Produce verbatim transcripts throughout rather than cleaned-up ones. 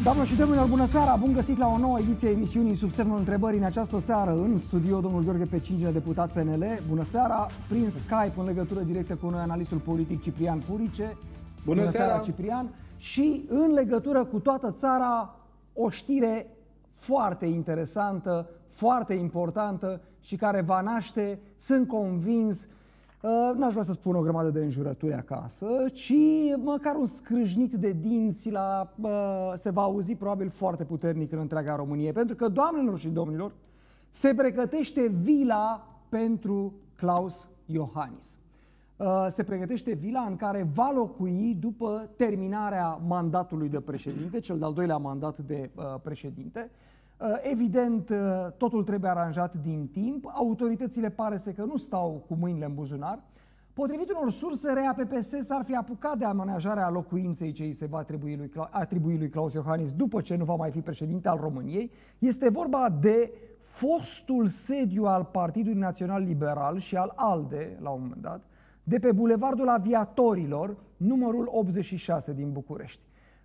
Doamnelor și domnilor, bună seara! Bun găsit la o nouă ediție a emisiunii Sub semnul întrebării. În această seară, în studio, domnul Gheorghe Pecincine, deputat P N L. Bună seara! Prin Skype, în legătură directă cu noi, analistul politic Ciprian Purice. Bună, bună seara, Ciprian! Și în legătură cu toată țara, o știre foarte interesantă, foarte importantă și care va naște, sunt convins, n-aș vrea să spun o grămadă de înjurături acasă, ci măcar un scrâșnit de dinți la, se va auzi probabil foarte puternic în întreaga Românie. Pentru că, doamnelor și domnilor, se pregătește vila pentru Klaus Iohannis. Se pregătește vila în care va locui după terminarea mandatului de președinte, cel de-al doilea mandat de președinte. Evident, totul trebuie aranjat din timp. Autoritățile pare să că nu stau cu mâinile în buzunar. Potrivit unor surse, R A P P S s-ar fi apucat de amenajarea locuinței ce îi se va atribui lui, atribui lui Klaus Iohannis după ce nu va mai fi președinte al României. Este vorba de fostul sediu al Partidului Național Liberal și al ALDE, la un moment dat, de pe Bulevardul Aviatorilor, numărul optzeci și șase din București.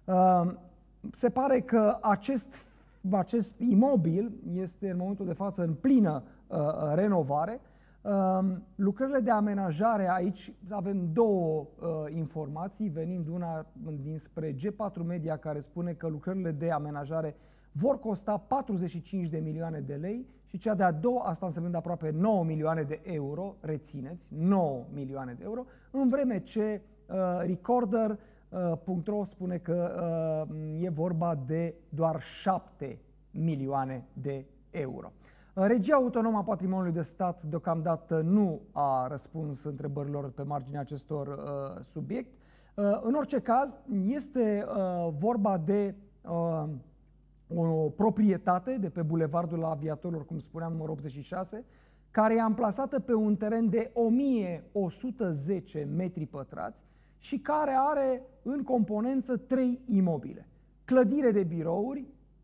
Se pare că acest Acest imobil este în momentul de față în plină uh, renovare. Uh, lucrările de amenajare aici, avem două uh, informații, venind una dinspre G patru Media, care spune că lucrările de amenajare vor costa patruzeci și cinci de milioane de lei și cea de-a doua, asta însemnând aproape nouă milioane de euro, rețineți, nouă milioane de euro, în vreme ce uh, Recorder punct ro spune că uh, e vorba de doar șapte milioane de euro. Regia Autonomă a Patrimoniului de Stat deocamdată nu a răspuns întrebărilor pe marginea acestor uh, subiect. Uh, în orice caz, este uh, vorba de uh, o proprietate de pe Bulevardul Aviatorilor, cum spuneam, numărul optzeci și șase, care e amplasată pe un teren de o mie o sută zece metri pătrați și care are în componență trei imobile. Clădire de birouri,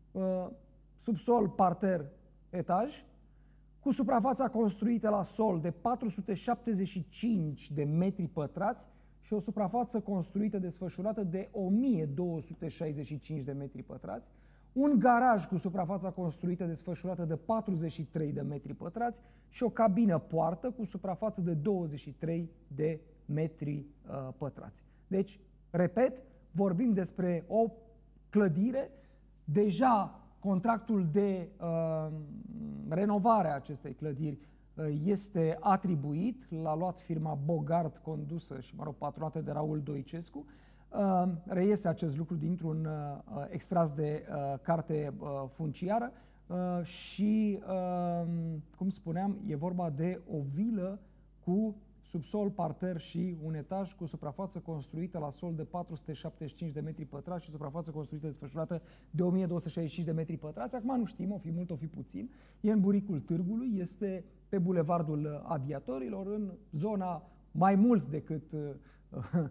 subsol, parter, etaj, cu suprafața construită la sol de patru sute șaptezeci și cinci de metri pătrați și o suprafață construită, desfășurată de o mie două sute șaizeci și cinci de metri pătrați, un garaj cu suprafața construită, desfășurată de patruzeci și trei de metri pătrați și o cabină poartă cu suprafață de douăzeci și trei de metri uh, pătrați. Deci, repet, vorbim despre o clădire. Deja contractul de uh, renovare a acestei clădiri uh, este atribuit, l-a luat firma Bogart, condusă și, mă rog, patronată de Raul Doicescu. Uh, reiese acest lucru dintr-un uh, extras de uh, carte uh, funciară uh, și, uh, cum spuneam, e vorba de o vilă cu subsol, parter și un etaj, cu suprafață construită la sol de patru sute șaptezeci și cinci de metri pătrați și suprafață construită, desfășurată de o mie două sute șaizeci și cinci de metri pătrați. Acum nu știm, o fi mult, o fi puțin. E în buricul târgului, este pe Bulevardul Aviatorilor, în zona mai mult decât uh, uh,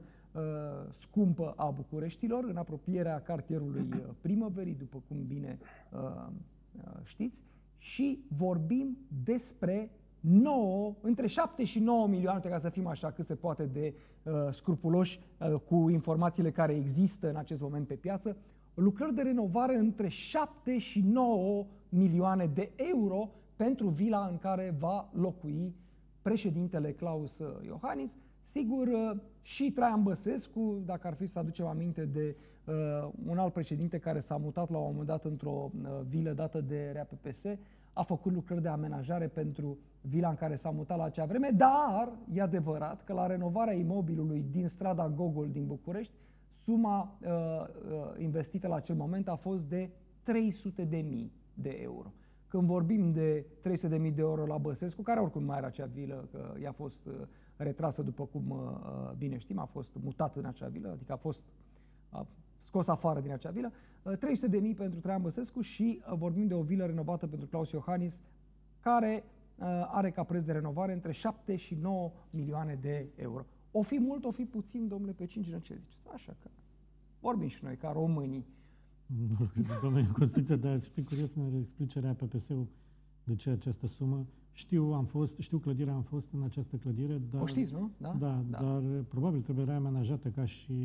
scumpă a Bucureștilor, în apropierea cartierului Primăverii, după cum bine uh, știți, și vorbim despre nouă, între șapte și nouă milioane, ca să fim așa cât se poate de uh, scrupuloși uh, cu informațiile care există în acest moment pe piață, lucrări de renovare între șapte și nouă milioane de euro pentru vila în care va locui președintele Klaus Iohannis. Sigur, uh, și Traian Băsescu, dacă ar fi să aducem aminte de uh, un alt președinte care s-a mutat la un moment dat într-o uh, vilă dată de R A P P S, a făcut lucrări de amenajare pentru vila în care s-a mutat la acea vreme, dar e adevărat că la renovarea imobilului din strada Gogol din București, suma uh, uh, investită la acel moment a fost de trei sute de mii de euro. Când vorbim de trei sute de mii de euro la Băsescu, care oricum mai era acea vilă, că i-a fost uh, retrasă, după cum uh, bine știm, a fost mutat în acea vilă, adică a fost a scos afară din acea vilă, uh, trei sute de mii pentru Traian Băsescu și uh, vorbim de o vilă renovată pentru Klaus Iohannis, care uh, are ca preț de renovare între șapte și nouă milioane de euro. O fi mult, o fi puțin, domnule Pecincine, ce ziceți? Așa că vorbim și noi, ca românii. Nu cred, domnule, construcția, dar aș fi curios să ne explice R A P P S-ul de ce această sumă. Știu, am fost, știu clădirea, am fost în această clădire, dar... O știți, nu? Da, da, da. Dar probabil trebuie reamenajată ca și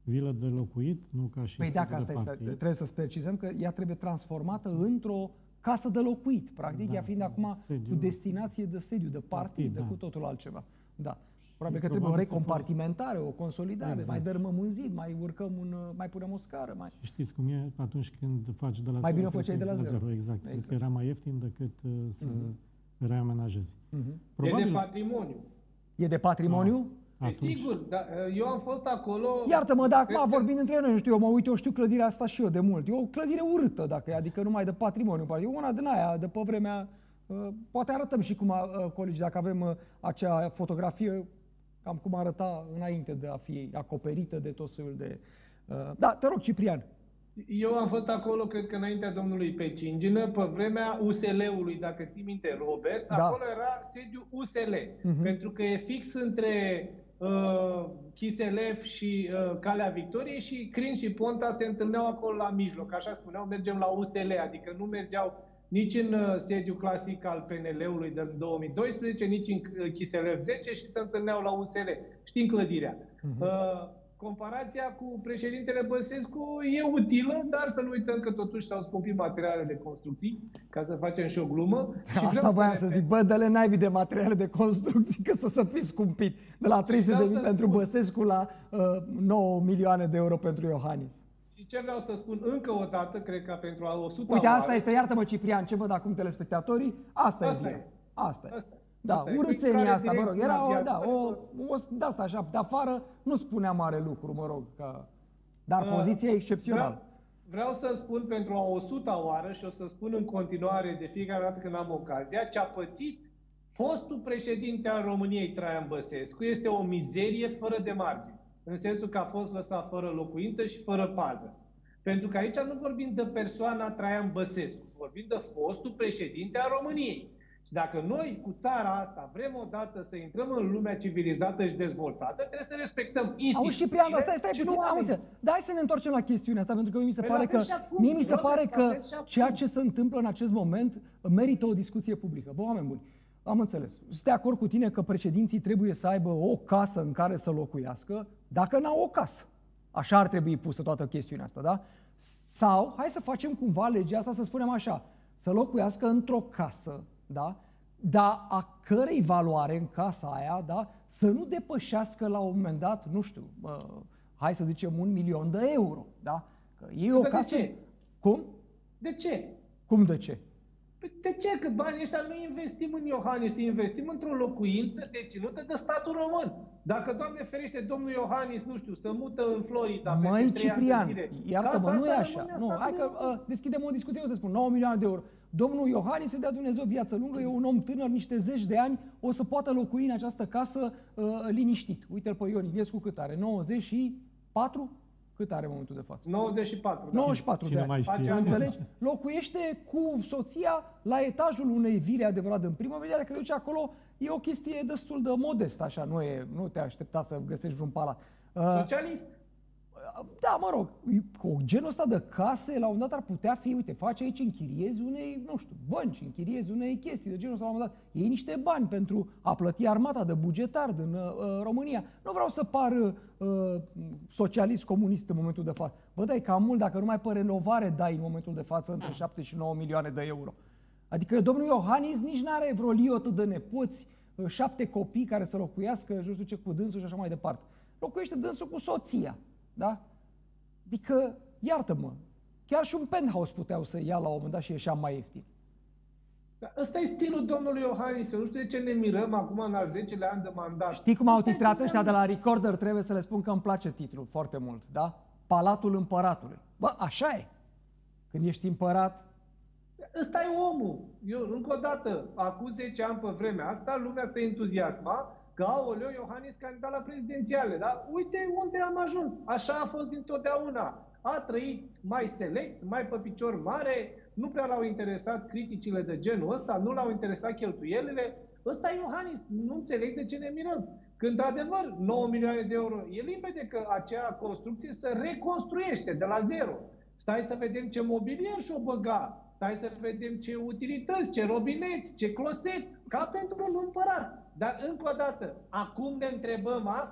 vilă de locuit, nu ca și Păi dacă sediu asta de este, partid. trebuie să precizăm că ea trebuie transformată într-o casă de locuit, practic, Da, ea fiind acum sediu. cu destinație de sediu, de partid, Partid, de da. cu totul altceva. Da. Probabil că probabil trebuie o să recompartimentare, o consolidare, Exact. mai dărâmăm un zid, mai urcăm un, mai punem o scară, mai... Și știți cum e atunci când faci de la Mai zero, bine o cred făceai că de la e zero. Exact. Cred Exact. că era mai ieftin decât uh, să Mhm. reamenajezi. Mhm. E de patrimoniu. E de patrimoniu? E Atunci, sigur, dar eu am fost acolo... Iartă-mă, dar cred acum că- vorbind între noi, nu știu, eu mă uit, eu știu clădirea asta și eu de mult. E o clădire urâtă, dacă e, adică numai de patrimoniu. E una din aia, de pe vremea... uh, Poate arătăm și cum, a, uh, colegi, dacă avem uh, acea fotografie, cam cum arăta înainte de a fi acoperită de tot soiul de... uh, Da, te rog, Ciprian. Eu am fost acolo, cred că înaintea domnului Pecingină, pe vremea U S L-ului, dacă ții minte, Robert, Da. acolo era sediu U S L, Mhm. pentru că e fix între uh, Chiselef și uh, Calea Victoriei și Crin și Ponta se întâlneau acolo la mijloc, așa spuneau, mergem la U S L, adică nu mergeau nici în uh, sediu clasic al P N L-ului de două mii doisprezece, nici în uh, Chiselef zece și se întâlneau la U S L. Știm clădirea. Mhm. Uh, comparația cu președintele Băsescu e utilă, dar să nu uităm că totuși s-au scumpit materiale de construcții, ca să facem și o glumă. Și Asta vreau voiam să să repet, zic, bă, dă-le naibii de materiale de construcții, că să se fi scumpit de la trei sute de vreau mii să pentru spun- Băsescu la uh, nouă milioane de euro pentru Iohannis. Și ce vreau să spun încă o dată, cred că pentru a o sută Uite, asta oară, este, iartă-mă, Ciprian, ce văd acum telespectatorii, asta, Asta e. e. vina. Asta e. Asta e. Da, Asta e. urâțenia Cu asta, mă intrare rog, direct era în o, viață, da, o, fără- o de asta așa, de afară nu spunea mare lucru, mă rog, că... Dar Uh, poziția e excepțională. Vreau, vreau să spun pentru a o sută oară și o să spun în continuare de fiecare dată când am ocazia, ce a pățit fostul președinte al României, Traian Băsescu, este o mizerie fără de margine. În sensul că a fost lăsat fără locuință și fără pază. Pentru că aici nu vorbim de persoana Traian Băsescu, vorbim de fostul președinte al României. Și dacă noi cu țara asta vrem odată să intrăm în lumea civilizată și dezvoltată, trebuie să respectăm instituțiile. Auzi, Ciprian, dar stai, stai și puțin, nu am oamenii. înțeles. Dar hai să ne întoarcem la chestiunea asta, pentru că mie mi se Păi pare la fel că, și acum, mie mi se Robert, pare la că fel și acum. ceea ce se întâmplă în acest moment merită o discuție publică. Bă, oameni buni, am înțeles. Sunt de acord cu tine că președinții trebuie să aibă o casă în care să locuiască, dacă n-au o casă. Așa ar trebui pusă toată chestiunea asta, da? Sau, hai să facem cumva legea asta, să spunem așa, să locuiască într-o casă, da? Dar a cărei valoare în casa aia, da? Să nu depășească la un moment dat, nu știu, uh, hai să zicem un milion de euro, da? Că e o Dar de casă... ce? Cum? De ce? Cum de ce? Păi de ce? Că banii ăștia nu investim în Iohannis, investim într-o locuință deținută de statul român. Dacă, Doamne ferește, domnul Iohannis, nu știu, se mută în Florida Măi, peste trei ani de Ciprian, zile, iartă-mă, casa nu e asta așa. rămâne a Nu, statului hai că român. uh, deschidem o discuție, eu să spun, nouă milioane de euro. Domnul Iohannis, să dea Dumnezeu viață lungă, e un om tânăr, niște zeci de ani, o să poată locui în această casă uh, liniștit. Uite-l pe Ion Iliescu cât are? nouăzeci și patru? Cât are în momentul de față? nouăzeci și patru, da. nouăzeci și patru Cine de ani. mai știe? Face- Înțelegi? Locuiește cu soția la etajul unei vile adevărat în primă vedere, că duce acolo, e o chestie destul de modestă, așa, nu, e, nu te aștepta să găsești vreun palat. Uh, Socialist? Da, mă rog, cu genul ăsta de case, la un moment dat ar putea fi, uite, faci aici, închiriezi unei, nu știu, bănci, închiriezi unei chestii de genul ăsta, la un moment dat, iei niște bani pentru a plăti armata de bugetar din uh, România. Nu vreau să par uh, socialist, comunist în momentul de față. Bă, dai cam mult, dacă numai pe renovare dai în momentul de față între șapte și nouă milioane de euro. Adică domnul Iohannis nici n-are vreo liotă de nepoți, uh, șapte copii care să locuiască, nu știu ce, cu dânsul și așa mai departe. Locuiește dânsul cu soția. Da? Adică, iartă-mă, chiar și un penthouse puteau să ia la un moment dat și ieșea mai ieftin. Dar ăsta e stilul domnului Iohannis. Eu nu știu de ce ne mirăm acum în al zecelea an de mandat. Știi cum au Ăsta e titrat ăștia de stilul. la Recorder? Trebuie să le spun că îmi place titlul foarte mult, da? Palatul împăratului. Bă, așa e. Când ești împărat, Ăsta e omul. Eu, încă o dată, acum zece ani pe vremea asta, lumea se entuziasma că, aoleu, Iohannis candidat la prezidențiale, da? Uite unde am ajuns. Așa a fost dintotdeauna. A trăit mai select, mai pe picior mare, nu prea l-au interesat criticile de genul ăsta, nu l-au interesat cheltuielile. Ăsta e Iohannis. Nu înțeleg de ce ne mirăm. Când, într-adevăr, nouă milioane de euro, e limpede că acea construcție se reconstruiește de la zero. Stai să vedem ce mobilier și-o băga. Stai să vedem ce utilități, ce robineți, ce closet, ca pentru un împărat. Dar, încă o dată, acum ne întrebăm asta?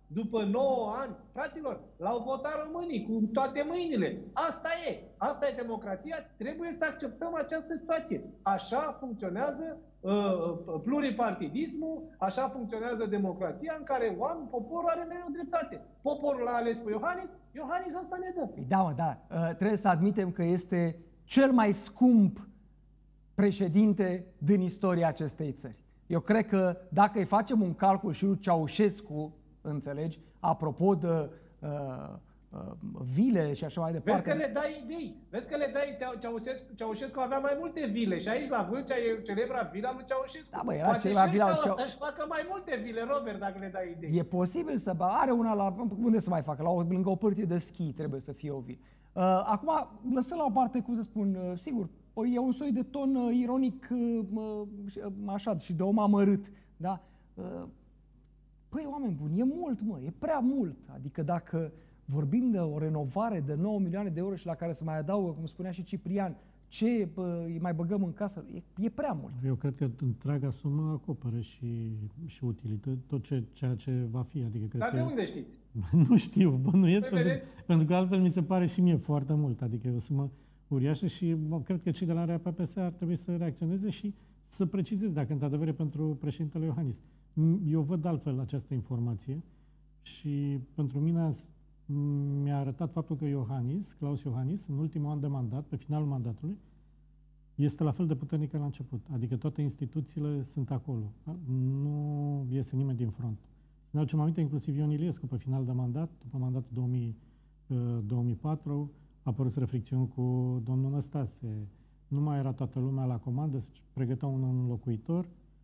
după nouă ani, fraților, l-au votat românii cu toate mâinile. Asta e. Asta e democrația. Trebuie să acceptăm această situație. Așa funcționează uh, pluripartidismul, așa funcționează democrația în care oameni, poporul are mereu dreptate. Poporul l-a ales pe Iohannis, Iohannis asta ne dă. Da, mă, da. Uh, trebuie să admitem că este cel mai scump președinte din istoria acestei țări. Eu cred că dacă îi facem un calcul și lui Ceaușescu, înțelegi, apropo de uh, uh, vile și așa mai departe. Vezi că le dai idei, vezi că le dai, Ceaușescu, Ceaușescu avea mai multe vile și aici la Vâlcea e celebra vila lui Ceaușescu. Da, bă, era poate celebra și vila ăștia lui o să-și facă mai multe vile, Robert, dacă le dai idei. E posibil să are una la, unde să mai facă, la o, lângă o pârtie de schi trebuie să fie o vilă. Uh, acum, lăsăm la o parte, cum să spun, uh, sigur, e un soi de ton uh, ironic, uh, uh, așa, și de om amărât, da? Uh, Păi, oameni buni, e mult, mă, e prea mult. Adică dacă vorbim de o renovare de nouă milioane de euro și la care se mai adaugă, cum spunea și Ciprian, ce bă, îi mai băgăm în casă, e, e prea mult. Eu cred că întreaga sumă acoperă și, și utilități, tot ce, ceea ce va fi. Adică cred Dar că... de unde știți? Nu știu, bănuiesc, Păi, pentru, pentru că altfel mi se pare și mie foarte mult. Adică e o sumă uriașă și bă, cred că cei de la R P P S ar trebui să reacționeze și să precizeze dacă într-adevăr e pentru președintele Iohannis. Eu văd altfel această informație și pentru mine mi-a arătat faptul că Iohannis, Claus Iohannis, în ultimul an de mandat, pe finalul mandatului, este la fel de puternic ca la început. Adică toate instituțiile sunt acolo. Nu iese nimeni din front. Să ne aducem aminte, inclusiv Ion Iliescu, pe final de mandat, după mandatul două mii, două mii patru, a apărut fricțiuni cu domnul Năstase. Nu mai era toată lumea la comandă, se pregătea un înlocuitor.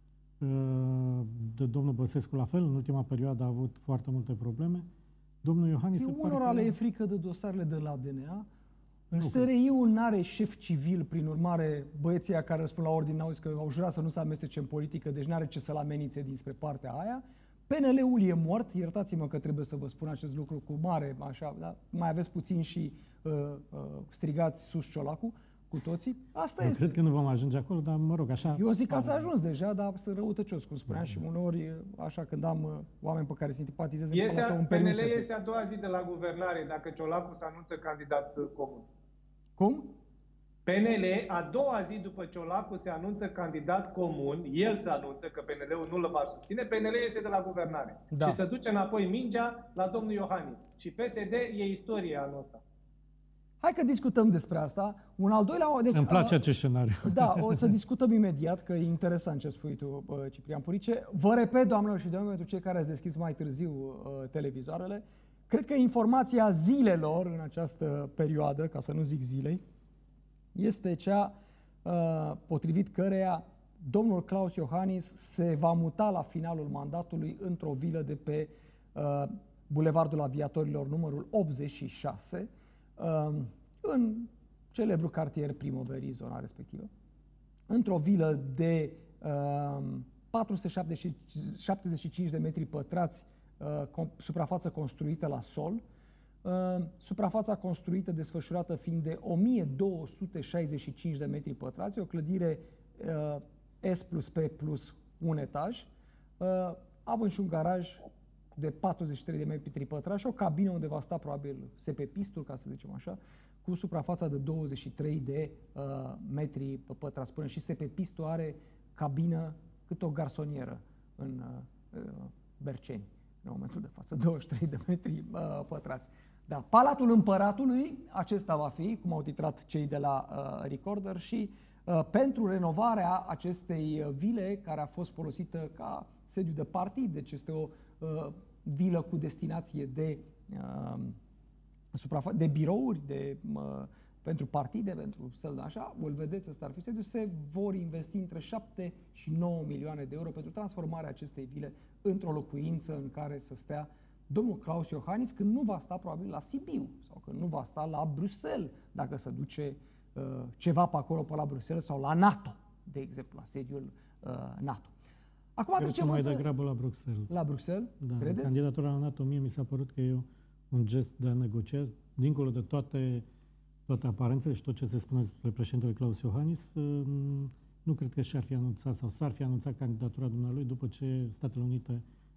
De domnul Băsescu la fel, în ultima perioadă a avut foarte multe probleme. Domnul Iohannis se pare unora că... le e frică de dosarele de la D N A. În Nu S R I-ul n-are șef civil, prin urmare, băieții care răspund la ordine auzi că au jurat să nu se amestece în politică, deci n-are ce să-l amenințe dinspre partea aia. P N L-ul e mort, iertați-mă că trebuie să vă spun acest lucru cu mare, așa, da? Mai aveți puțin și uh, uh, strigați sus ciolacul cu toții. Asta Eu este. cred că nu vom ajunge acolo, dar mă rog, așa... Eu zic că ați ajuns deja, dar sunt răutăcios, cum spuneam, și uneori, așa, când am uh, oameni pe care simpatizez, îmi Iese, un P N permis. L este a doua zi de la guvernare, dacă Ciolacu se anunță candidat comun. Cum? P N L, a doua zi după Ciolacu se anunță candidat comun, el se anunță că P N L-ul nu-l va susține, P N L iese de la guvernare. Da. Și se duce înapoi mingea la domnul Iohannis. Și P S D e istorie anul ăsta. Hai că discutăm despre asta. Un al doilea... Deci, Îmi place a, acest scenariu. Da, o să discutăm imediat, că e interesant ce spui tu, Ciprian Purice. Vă repet, doamnelor și domnilor, pentru cei care ați deschis mai târziu uh, televizoarele, cred că informația zilelor în această perioadă, ca să nu zic zilei, este cea uh, potrivit căreia domnul Claus Iohannis se va muta la finalul mandatului într-o vilă de pe uh, Bulevardul Aviatorilor numărul optzeci și șase, uh, în celebrul cartier Primăverii, zona respectivă, într-o vilă de uh, patru sute șaptezeci și cinci de metri pătrați, uh, com- suprafață construită la sol, uh, suprafața construită, desfășurată fiind de o mie două sute șaizeci și cinci de metri pătrați, o clădire uh, S plus P plus un etaj, uh, având și un garaj de patruzeci și trei de metri pătrați și o cabină unde va sta probabil S P pistul, ca să zicem așa, cu suprafața de douăzeci și trei de uh, metri pătrați. Până și S P pistul are cabină cât o garsonieră în uh, Berceni, în momentul de față, douăzeci și trei de metri uh, pătrați. Da, Palatul Împăratului, acesta va fi, cum au titrat cei de la uh, Recorder, și uh, pentru renovarea acestei vile, care a fost folosită ca sediu de partid, deci este o uh, vilă cu destinație de, uh, suprafa- de birouri, de, uh, pentru partide, pentru săl, așa, îl vedeți, ăsta ar fi sediu, se vor investi între șapte și nouă milioane de euro pentru transformarea acestei vile într-o locuință în care să stea domnul Claus Iohannis, când nu va sta probabil la Sibiu sau când nu va sta la Bruxelles, dacă se duce uh, ceva pe acolo, pe la Bruxelles sau la NATO, de exemplu, la sediul uh, NATO. Acum Cred că mai însă... degrabă la Bruxelles. La Bruxelles? Da, credeți? Candidatura la NATO, mie mi s-a părut că e un gest de a negocia, dincolo de toate, toate aparențele și tot ce se spune despre președintele Claus Iohannis, nu cred că și-ar fi anunțat sau s-ar fi anunțat candidatura dumnealui după ce Statele Unite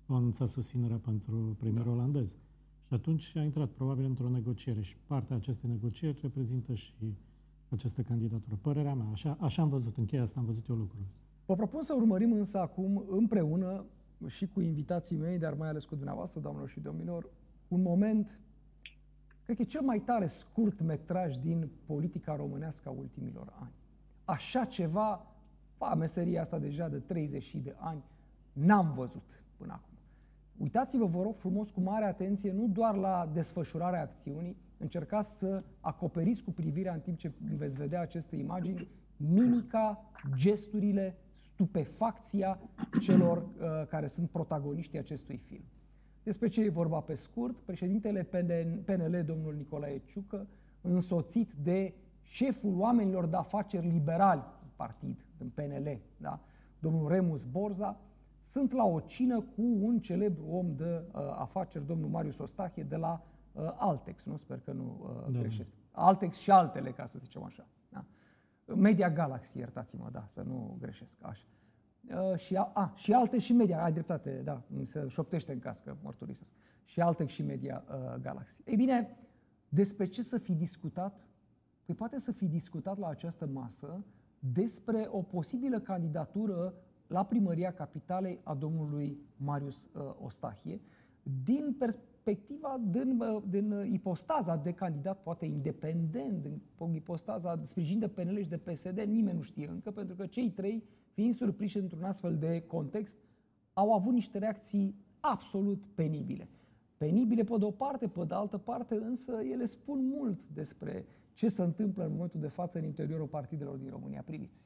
au anunțat susținerea pentru premierul olandez. Și atunci a intrat probabil într-o negociere și partea acestei negocieri reprezintă și această candidatură. Părerea mea, așa, așa am văzut, în cheia asta am văzut eu lucrurile. Vă propun să urmărim însă acum împreună și cu invitații mei, dar mai ales cu dumneavoastră, doamnelor și domnilor, un moment, cred că e cel mai tare scurt metraj din politica românească a ultimilor ani. Așa ceva, fa, meseria asta deja de treizeci de ani, n-am văzut până acum. Uitați-vă, vă rog frumos, cu mare atenție, nu doar la desfășurarea acțiunii, încercați să acoperiți cu privirea în timp ce veți vedea aceste imagini, mimica, gesturile, stupefacția celor uh, care sunt protagoniștii acestui film. Despre ce e vorba pe scurt? Președintele P N L, domnul Nicolae Ciucă, însoțit de șeful oamenilor de afaceri liberali în partid, în P N L, da? Domnul Remus Borza, sunt la o cină cu un celebru om de uh, afaceri, domnul Marius Ostache, de la uh, Altex, nu? Sper că nu uh, da. greșesc. Altex și altele, ca să zicem așa. Da? Media Galaxy, iertați-mă, da, să nu greșesc, așa. Uh, și, a, a, și alte și Media, ai dreptate, da, mi se șoptește în cască, mărturisesc. Și Altex și Media uh, Galaxy. Ei bine, despre ce să fi discutat? Păi poate să fi discutat la această masă despre o posibilă candidatură la primăria capitalei a domnului Marius uh, Ostachie, din perspectiva, din, uh, din ipostaza de candidat poate independent, din ipostaza sprijin de P N L și de P S D, nimeni nu știe încă, pentru că cei trei, fiind surprinși într-un astfel de context, au avut niște reacții absolut penibile. Penibile pe de o parte, pe de altă parte, însă ele spun mult despre ce se întâmplă în momentul de față în interiorul partidelor din România. Priviți!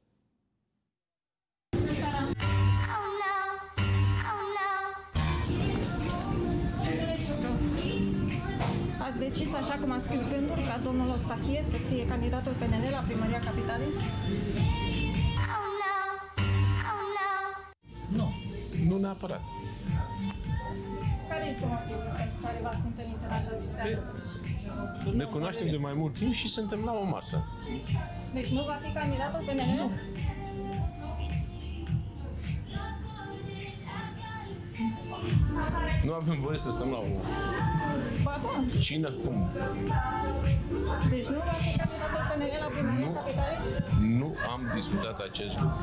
Ați decis, așa cum a scris gânduri, ca domnul Ostachie să fie candidatul P N L la primăria capitalei? Nu, nu neapărat. Care este motivul pentru care v-ați întâlnit în această seară? Ne cunoaștem de mai mult timp și suntem la o masă. Deci nu va fi candidatul P N L? Nu. Nu avem voie să stăm la o Ba da. cină? Cum? Deci nu va fi candidatul P N L la primăria capitalei? Nu am discutat acest lucru.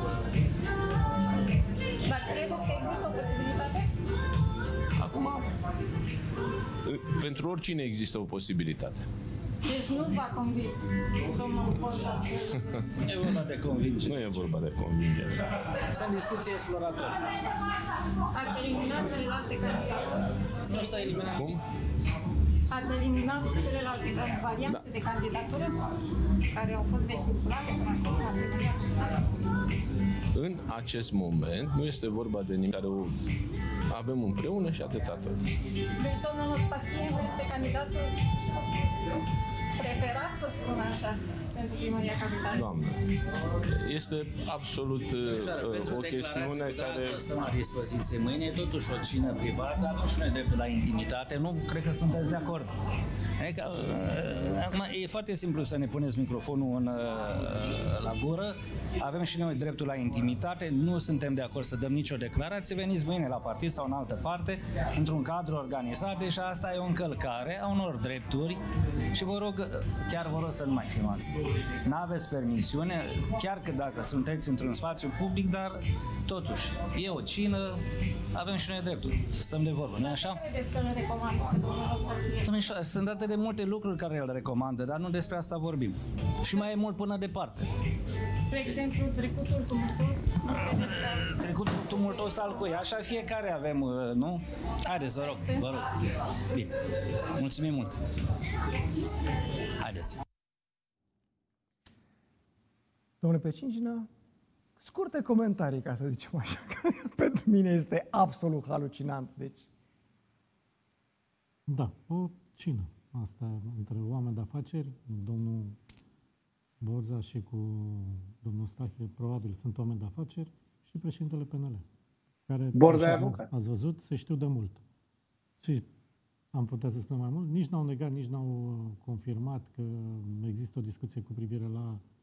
Dar credeți că există o posibilitate? Acum, pentru oricine există o posibilitate. Deci nu v-a convins domnul Borza să... Nu e vorba de convingere. Nu e vorba de convingere. Sunt discuții exploratorii. Ați eliminat celelalte candidaturi? Nu s-a eliminat. Cum? Ați eliminat celelalte variante da. de candidatură care au fost vehiculate până acum la asemenea acesta? În acest moment nu este vorba de nimic care o avem împreună și atâta tot. Deci domnul Ostachie este candidatul preferat, să spun așa, pentru primăria capitalei? Doamne, este absolut uh, o chestiune care... Stăm la dispoziție mâine, e totuși o cină privată, avem și noi dreptul la intimitate, nu cred că sunteți de acord. Adică, uh, acum, e foarte simplu să ne puneți microfonul în, uh, la gură, avem și noi dreptul la intimitate, nu suntem de acord să dăm nicio declarație, veniți mâine la partid sau în altă parte, într-un cadru organizat, deci asta e o încălcare a unor drepturi și vă rog, chiar vă rog să nu mai filmați. N-aveți permisiune, chiar că dacă sunteți într-un spațiu public, dar totuși, e o cină, avem și noi dreptul să stăm de vorbă, nu-i așa? Credeți că le recomandă? Sunt date de multe lucruri care îl recomandă, dar nu despre asta vorbim. Și mai e mult până departe. Spre exemplu, trecutul tumultos, nu credeți că... Trecutul tumultos al cui? Așa fiecare avem, nu? Haideți, vă rog, vă rog. Bine, mulțumim mult. Haideți. Domnule Pecingină, scurte comentarii, ca să zicem așa, că pentru mine este absolut halucinant. Deci... Da, o cină. Asta între oameni de afaceri, domnul Borza și cu domnul Stache, probabil sunt oameni de afaceri, și președintele P N L, care, Borza așa, ați, ați văzut, se știu de mult. Și am putea să spun mai mult, nici n-au negat, nici n-au confirmat că există o discuție cu privire la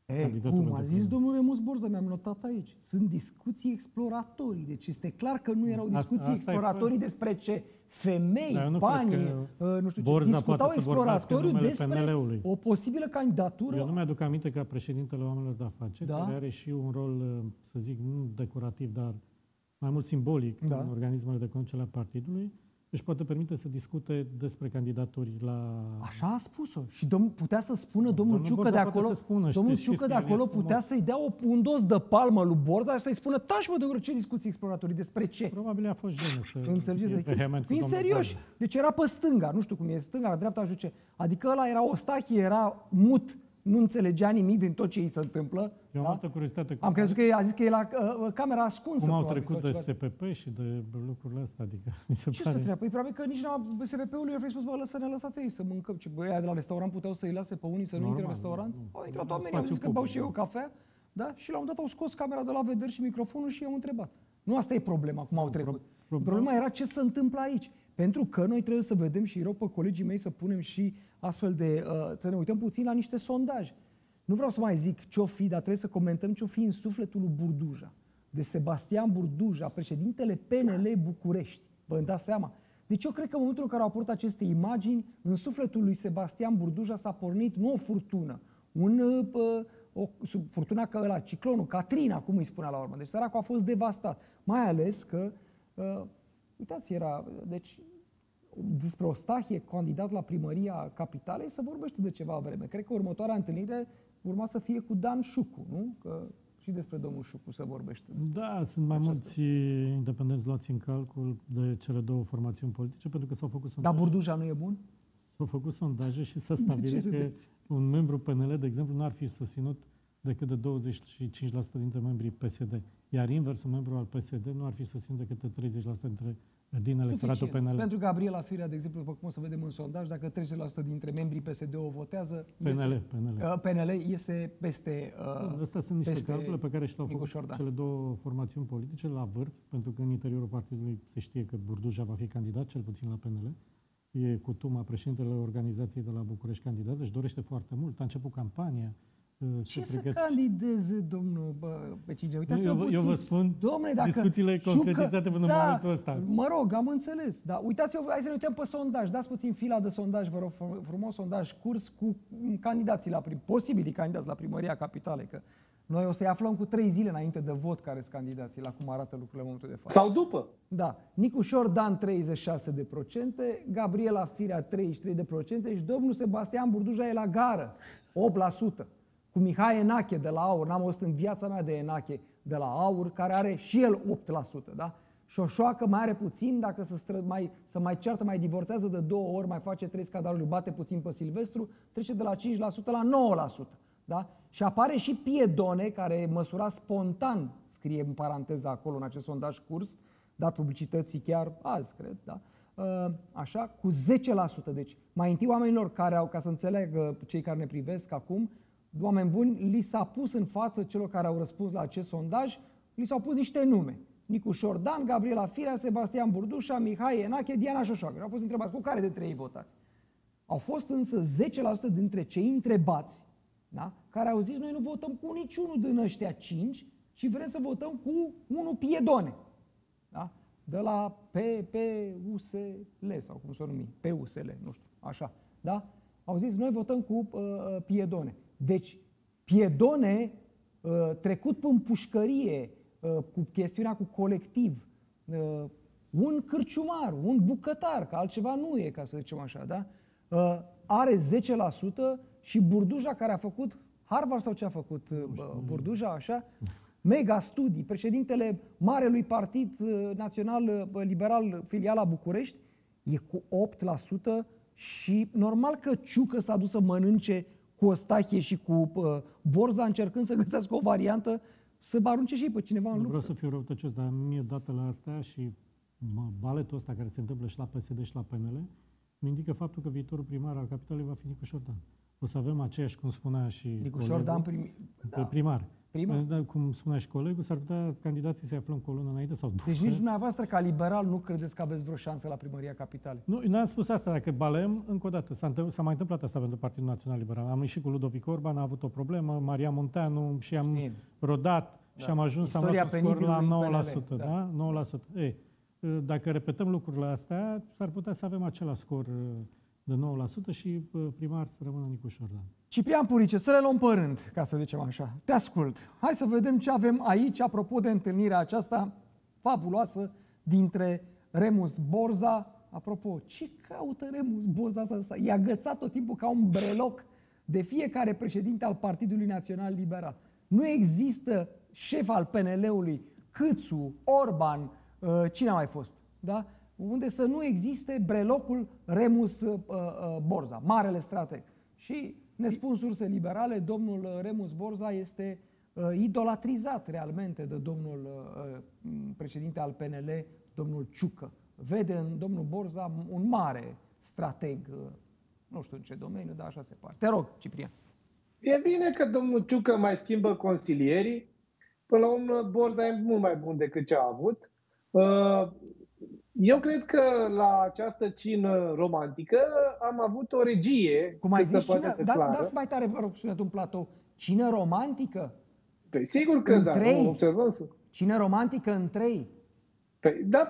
E, cum a zis domnul Remus Borza, mi-am notat aici. Sunt discuții exploratorii. Deci este clar că nu erau discuții asta, asta exploratorii despre ce? Femei, da, nu bani, uh, nu știu ce. Borza discutau exploratoriu despre P N L-ului. o posibilă candidatură. Eu nu mi-aduc aminte ca președintele Oamenilor de Afaceri, da? care are și un rol, să zic, nu decorativ, dar mai mult simbolic da. în organismele de conducere a partidului, își poate permite să discute despre candidaturi la... Așa a spus-o. Și domn, putea să spună domnul, domnul Ciucă de acolo, spună, domnul știți, Ciucă de acolo putea să-i dea o, un dos de palmă lui Borza și să-i spună, taci mă de gură, ce discuții exploratorii, despre ce? Probabil a fost jenă să... Înțelegeți? Fiind serioși. Deci era pe stânga, nu știu cum e, stânga, la dreapta, nu știu ce. Adică ăla era Ostache, era mut, nu înțelegea nimic din tot ce îi se întâmplă. Eu am altă curiozitate. Am crezut că a zis că e la uh, camera ascunsă. Cum au trecut de S P P și de lucrurile astea? Adică, mi se ce pare... să treabă? Păi probabil că nici la S P P-ul i-a fi spus, bă, să ne lăsați ei să mâncăm. Ce băi, de la restaurant puteau să-i lase pe unii să nu intre în restaurant? Nu, au intrat oamenii, au zis că beau și eu cafea, da? Și la un dat au scos camera de la vedere și microfonul și i-au întrebat. Nu asta e problema, cum au trecut. Problema era ce se întâmplă aici. Pentru că noi trebuie să vedem și rog pe colegii mei să punem și astfel de... Uh, să ne uităm puțin la niște sondaje. Nu vreau să mai zic ce-o fi, dar trebuie să comentăm ce-o fi în sufletul lui Burduja. De Sebastian Burduja, președintele P N L București. Vă dați seama? Deci eu cred că în momentul în care au apărut aceste imagini, în sufletul lui Sebastian Burduja s-a pornit nu o furtună, un, uh, o furtuna ca ăla, ciclonul, Katrina, cum îi spunea la urmă. Deci săracul a fost devastat. Mai ales că, uh, uitați, era, deci, despre Ostahie, candidat la primăria capitalei, se vorbește de ceva vreme. Cred că următoarea întâlnire urma să fie cu Dan Șucu, nu? Că și despre domnul Șucu se vorbește. Da, sunt mai mulți independenți luați în calcul de cele două formațiuni politice, pentru că s-au făcut sondaje. Dar Burduja nu e bun? S-au făcut sondaje și s-a stabilit că un membru P N L, de exemplu, nu ar fi susținut decât de douăzeci și cinci la sută dintre membrii P S D. Iar invers, un membru al P S D nu ar fi susținut decât de treizeci la sută dintre din electoratul P N L. Pentru Gabriela Firea, de exemplu, după cum o să vedem în sondaj, dacă treizeci la sută dintre membrii P S D o votează, P N L, iese, P N L. Uh, P N L iese peste uh, Astea sunt niște calcule pe care și le-au făcut Șordan. Cele două formațiuni politice la vârf, pentru că în interiorul partidului se știe că Burduja va fi candidat, cel puțin la P N L. E cutuma, președintele organizației de la București candidează, își dorește foarte mult, a început campania. Ce să candideze, domnul Becinge? Uitați-vă eu, puțin. Eu vă spun Dom'le, dacă discuțiile concretizate până în da, momentul ăsta. Mă rog, am înțeles. Da, uitați-vă, hai să ne uităm pe sondaj. Dați puțin fila de sondaj, vă rog frumos, sondaj curs cu candidații la prim, posibilii candidați la primăria capitalei, că noi o să-i aflăm cu trei zile înainte de vot care sunt candidații, la cum arată lucrurile în momentul de față. Sau după. Da. Nicu Șordan treizeci și șase de procente, Gabriela Firea treizeci și trei de procente și domnul Sebastian Burduja e la gară, opt la sută. Cu Mihai Enache de la AUR, n-am auzit în viața mea de Enache de la AUR, care are și el opt la sută, da? Șoșoacă mai are puțin, dacă se, stră, mai, se mai ceartă, mai divorțează de două ori, mai face trei scandaluri, bate puțin pe Silvestru, trece de la cinci la sută la nouă la sută, da? Și apare și Piedone, care măsura spontan, scrie în paranteză acolo în acest sondaj curs, dat publicității chiar azi, cred, da? Așa, cu zece la sută. Deci, mai întâi oamenilor care au, ca să înțeleagă cei care ne privesc acum, oameni buni, li s-a pus în față celor care au răspuns la acest sondaj, li s-au pus niște nume. Nicu Șordan, Gabriela Firea, Sebastian Burdușa, Mihai Enache, Diana Șoșoacă. Au fost întrebați cu care de trei votați. Au fost însă zece la sută dintre cei întrebați, da? Care au zis, noi nu votăm cu niciunul din ăștia cinci, ci vrem să votăm cu unul Piedone. Da? De la P P U S L sau cum s-o numi, P U S L, nu știu, așa. Da? Au zis, noi votăm cu uh, Piedone. Deci, Piedone, uh, trecut pe împușcărie, uh, cu chestiunea cu colectiv, uh, un cârciumar, un bucătar, că altceva nu e, ca să zicem așa, da? Uh, are zece la sută și Burduja, care a făcut Harvard sau ce a făcut uh, Burduja, așa, mega studii, președintele Marelui Partid Național Liberal Filiala București, e cu opt la sută și normal că Ciucă s-a dus să mănânce cu Ostahie și cu uh, Borza, încercând să găsească o variantă să arunce și pe cineva în luptă. Nu vreau să fiu răutăcios, dar mie datele astea și baletul ăsta care se întâmplă și la P S D și la P N L mi indică faptul că viitorul primar al capitalei va fi Nicu Șordan. O să avem aceeași, cum spunea și Nicu Șordan prim... da. primar. Prima? Da, cum spunea și colegul, s-ar putea candidații să aflăm cu o lună înainte sau după. Deci nici dumneavoastră, ca liberal, nu credeți că aveți vreo șansă la primăria capitalei? Nu, n-am spus asta, dacă balem, încă o dată, s-a, s-a mai întâmplat asta pentru Partidul Național Liberal. Am ieșit cu Ludovic Orban, a avut o problemă, Maria Munteanu și am Știm. rodat Da. și am ajuns, am Istoria luat un scor la penibilului nouă la P N L, sută. da. Da? nouă la sută. Ei, dacă repetăm lucrurile astea, s-ar putea să avem același scor de nouă la sută și primar să rămână Nicu Șordan. Ciprian Purice, să le luăm pe rând, ca să zicem așa. Te ascult. Hai să vedem ce avem aici, apropo de întâlnirea aceasta fabuloasă dintre Remus Borza. Apropo, ce caută Remus Borza asta? E agățat tot timpul ca un breloc de fiecare președinte al Partidului Național Liberal. Nu există șef al P N L-ului, Câțu, Orban, cine a mai fost? Da? Unde să nu existe brelocul Remus uh, uh, Borza, marele strateg. Și ne spun surse liberale, domnul Remus Borza este uh, idolatrizat realmente de domnul uh, președinte al P N L, domnul Ciucă. Vede în domnul Borza un mare strateg, uh, nu știu în ce domeniu, dar așa se pare. Te rog, Ciprian. E bine că domnul Ciucă mai schimbă consilierii. Până la urmă, Borza e mult mai bun decât ce a avut. Uh, Eu cred că la această cină romantică am avut o regie. Cum ai zis, cină, cină, da, dați mai tare, vă rog, sunetul în platou. Cină romantică? Păi sigur că în da, trei? observăm. Cină romantică în trei? Păi, da,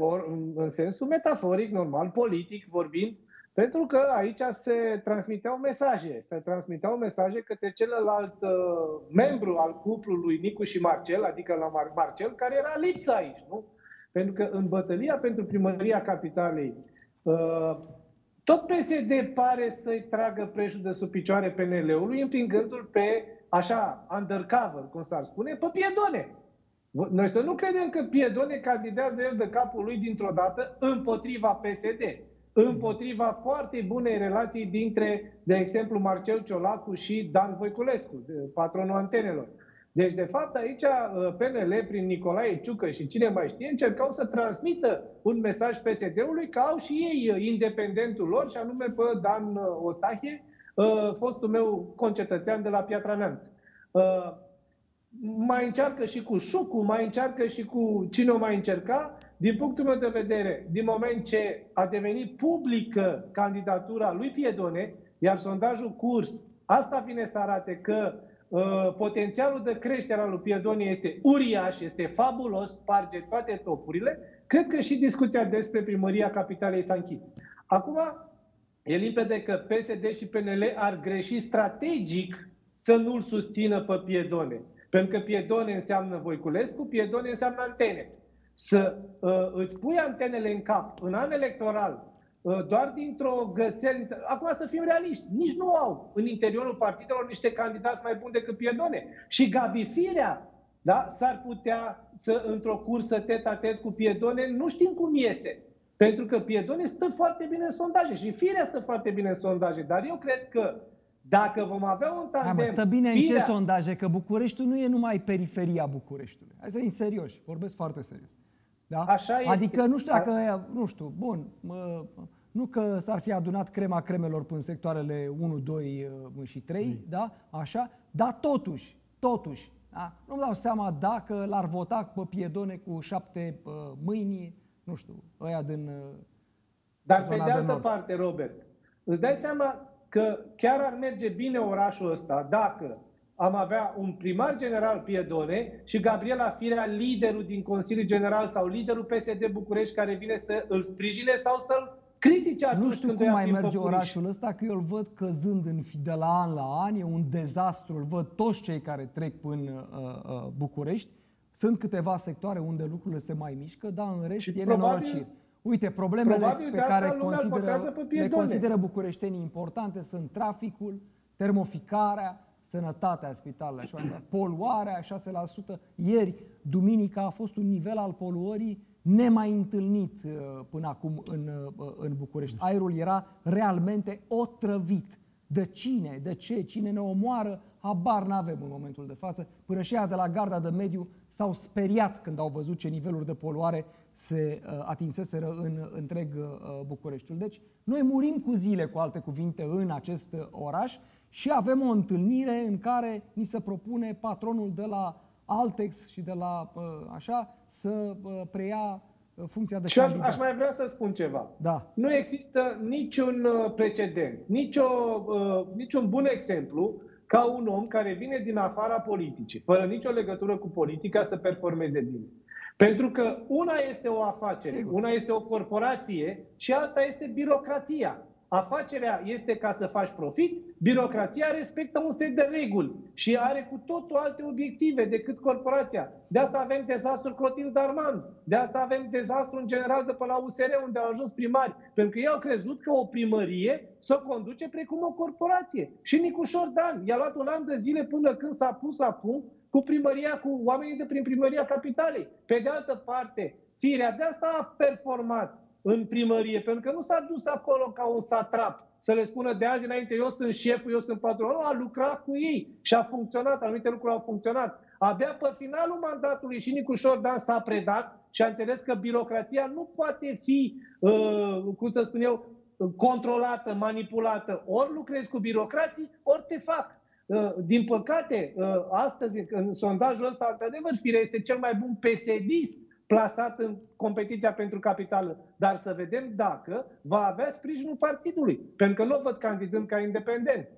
în sensul metaforic, normal, politic vorbind, pentru că aici se transmiteau mesaje. Se transmiteau mesaje către celălalt uh, membru al cuplului Nicu și Marcel, adică la Mar- Marcel, care era lipsa aici, nu? Pentru că în bătălia pentru primăria capitalei, uh, tot P S D pare să-i tragă preșul de sub picioare P N L-ului, împingându-l pe, așa, undercover, cum s-ar spune, pe Piedone. Noi să nu credem că Piedone candidează el de capul lui dintr-o dată împotriva P S D, împotriva foarte bunei relații dintre, de exemplu, Marcel Ciolacu și Dan Voiculescu, patronul Antenelor. Deci, de fapt, aici P N L, prin Nicolae Ciucă și cine mai știe, încercau să transmită un mesaj P S D-ului că au și ei independentul lor, și anume pe Dan Ostache, fostul meu concetățean de la Piatra Neamț. Mai încearcă și cu Șucu, mai încearcă și cu cine o mai încerca. Din punctul meu de vedere, din moment ce a devenit publică candidatura lui Piedone, iar sondajul Curs, asta vine să arate că Uh, potențialul de creștere al lui Piedone este uriaș, este fabulos, sparge toate topurile. Cred că și discuția despre primăria capitalei s-a închis. Acum, e limpede că P S D și P N L ar greși strategic să nu-l susțină pe Piedone. Pentru că Piedone înseamnă Voiculescu, Piedone înseamnă antene. Să uh, îți pui antenele în cap în an electoral, doar dintr-o găseală. Acum să fim realiști, nici nu au în interiorul partidelor niște candidați mai buni decât Piedone. Și Gabi Firea, da, s-ar putea să, într-o cursă tet-a-tet cu Piedone, nu știm cum este. Pentru că Piedone stă foarte bine în sondaje și Firea stă foarte bine în sondaje. Dar eu cred că dacă vom avea un tandem... Hai, mă, stă bine Firea... în ce sondaje? Că Bucureștiul nu e numai periferia Bucureștiului. Hai să fim serioși, vorbesc foarte serios. Da? Așa este. Adică nu știu dacă, nu știu, bun, mă, nu că s-ar fi adunat crema cremelor până sectoarele unu, doi și trei, mm. da? Așa, dar totuși, totuși, da? Nu-mi dau seama dacă l-ar vota pe Piedone cu șapte uh, mâini, nu știu, ăia din uh, Dar pe de altă parte, Robert, îți dai seama că chiar ar merge bine orașul ăsta dacă am avea un primar general Piedone și Gabriela Firea, liderul din Consiliul General sau liderul P S D București, care vine să îl sprijine sau să-l critice atunci. Nu știu când cum mai merge păpuriș. orașul ăsta, că eu îl văd căzând în, de la an la an, e un dezastru, îl văd toți cei care trec până uh, uh, București. Sunt câteva sectoare unde lucrurile se mai mișcă, dar în rest și e nenorocire. Uite, problemele pe care consideră, le consideră bucureștenii importante sunt traficul, termoficarea, sănătatea spitalelor, așa, poluarea, șase la sută. Ieri, duminica, a fost un nivel al poluării nemai întâlnit uh, până acum în, uh, în București. Aerul era realmente otrăvit. De cine? De ce? Cine ne omoară? Habar n-avem în momentul de față. Până și aia de la garda de mediu s-au speriat când au văzut ce niveluri de poluare se uh, atinseseră în întreg uh, Bucureștiul. Deci, noi murim cu zile, cu alte cuvinte, în acest uh, oraș Și avem o întâlnire în care ni se propune patronul de la Altex și de la așa să preia funcția de și aș, candidat. aș mai vrea să spun ceva. Da. Nu există niciun precedent, nicio, uh, niciun bun exemplu ca un om care vine din afara politicii, fără nicio legătură cu politica, să performeze bine. Pentru că una este o afacere, Sigur. una este o corporație și alta este birocrația. Afacerea este ca să faci profit, birocrația respectă un set de reguli și are cu totul alte obiective decât corporația. De asta avem dezastrul Clotilde Armand, de asta avem dezastru în general de pe la U S R, unde au ajuns primari, pentru că ei au crezut că o primărie să o conduce precum o corporație. Și Nicușor Dan i-a luat un an de zile până când s-a pus la punct cu primăria, cu oamenii de prin primăria Capitalei. Pe de altă parte, Firea de asta a performat în primărie, pentru că nu s-a dus acolo ca un satrap să le spună de azi înainte, eu sunt șeful, eu sunt patronul, a lucrat cu ei și a funcționat, anumite lucruri au funcționat. Abia pe finalul mandatului și Nicușor Dan s-a predat și a înțeles că birocrația nu poate fi, uh, cum să spun eu, controlată, manipulată. Ori lucrezi cu birocrații, ori te fac. Uh, din păcate, uh, astăzi, în sondajul ăsta, într-adevăr, Firea este cel mai bun P S D-ist plasat în competiția pentru capitală. Dar să vedem dacă va avea sprijinul partidului. Pentru că nu o văd candidând ca independent.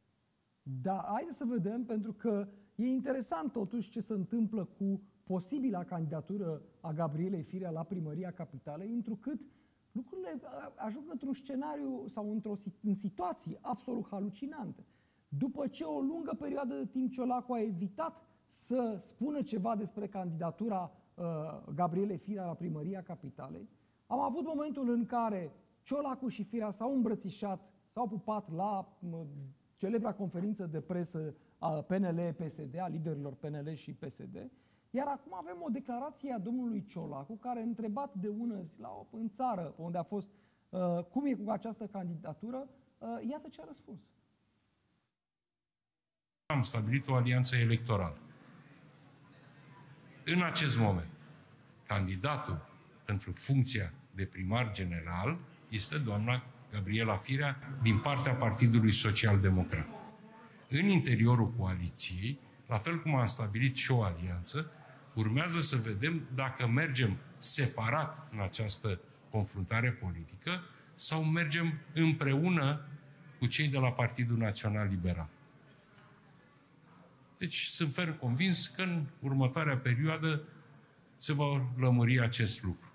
Da, haideți să vedem, pentru că e interesant totuși ce se întâmplă cu posibila candidatură a Gabrielei Firea la primăria Capitalei, întrucât lucrurile ajung într-un scenariu sau într-o în situații absolut halucinante. După ce o lungă perioadă de timp Ciolacu a evitat să spună ceva despre candidatura Gabrielei Firea la primăria Capitalei, am avut momentul în care Ciolacu și Firea s-au îmbrățișat, s-au pupat la celebra conferință de presă a P N L P S D, a liderilor P N L și P S D, iar acum avem o declarație a domnului Ciolacu, care, întrebat de ună zi la, în țară, unde a fost, uh, cum e cu această candidatură, uh, iată ce a răspuns. Am stabilit o alianță electorală. În acest moment, candidatul pentru funcția de primar general este doamna Gabriela Firea din partea Partidului Social Democrat. În interiorul coaliției, la fel cum am stabilit și o alianță, urmează să vedem dacă mergem separat în această confruntare politică sau mergem împreună cu cei de la Partidul Național Liberal. Deci sunt ferm convins că în următoarea perioadă se va lămuri acest lucru.